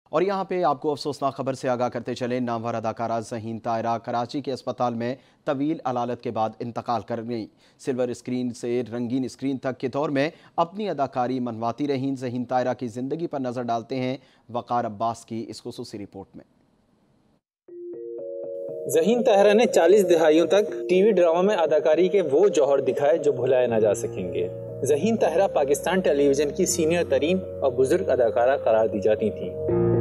और यहाँ पे आपको अफसोसनाक खबर से आगाह करते चले, नामवर अदाकारा ज़हीन ताहिरा कराची के अस्पताल में तवील अलालत के बाद इंतकाल कर गई। सिल्वर स्क्रीन से रंगीन स्क्रीन तक के दौर में अपनी अदाकारी मनवाती रहीं ज़हीन ताहिरा की ज़िंदगी पर नज़र डालते हैं वक़ार अब्बास की इस खुसूसी रिपोर्ट में। ज़हीन ताहिरा ने 40 दिहाइयों तक टीवी ड्रामा में अदाकारी के वो जौहर दिखाए जो भुलाए ना जा सकेंगे। ज़हीन ताहिरा पाकिस्तान टेलीविजन की सीनियर तरीन और बुजुर्ग अदाकारा करार दी जाती थी।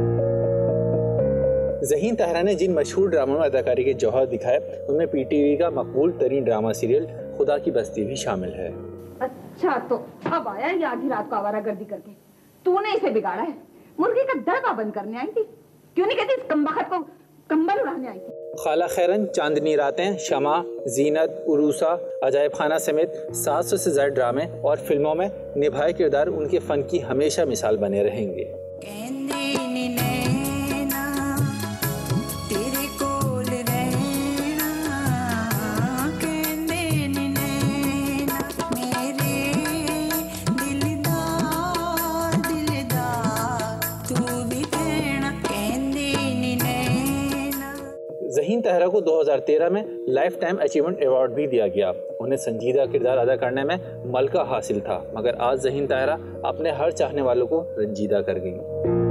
ज़हीन ताहिरा ने जिन मशहूर ड्रामों में अदाकारी के जौहर दिखाए उनमें पीटीवी का मकबूल तरीन ड्रामा सीरियल खुदा की बस्ती भी शामिल है। अच्छा तो अब आया ये आधी रात को आवारागर्दी करके, तूने इसे बिगाड़ा है। मुर्गी का दरवा बंद करने आई थी, क्यों नहीं कहती इस कमबख्त को कंबल उड़ाने आई थी। खाला खैरन, चांदनी रातें, शमा, जीनत, उरूसा, अजायब खाना समेत 700 से ज्यादा ड्रामे और फिल्मों में निभाए किरदार उनके फन की हमेशा मिसाल बने रहेंगे। ज़हीन ताहिरा को 2013 में लाइफ टाइम अचीवमेंट अवार्ड भी दिया गया। उन्हें संजीदा किरदार अदा करने में मलका हासिल था, मगर आज ज़हीन ताहिरा अपने हर चाहने वालों को रंजीदा कर गई।